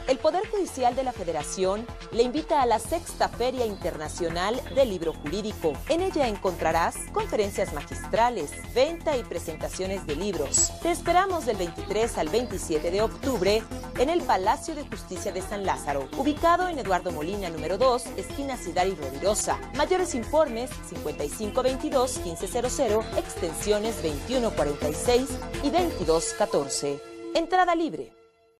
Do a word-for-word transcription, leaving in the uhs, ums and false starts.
El Poder Judicial de la Federación le invita a la Sexta Feria Internacional del Libro Jurídico. En ella encontrarás conferencias magistrales, venta y presentaciones de libros. Te esperamos del veintitrés al veintisiete de octubre en el Palacio de Justicia de San Lázaro, ubicado en Eduardo Molina número dos, esquina Cidar y Rovirosa. Mayores informes cincuenta y cinco veintidós quince cero cero, extensiones veintiuno cuarenta y seis y veintidós catorce. Entrada libre.